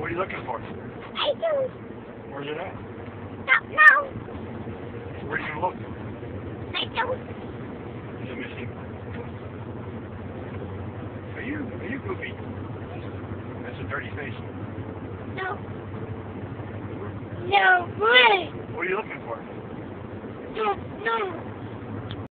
What are you looking for? I don't Where's it at? know. Where are you going to look? I don't. Is it missing? Are you goofy? That's a dirty face. No. No, boy. What are you looking for? No.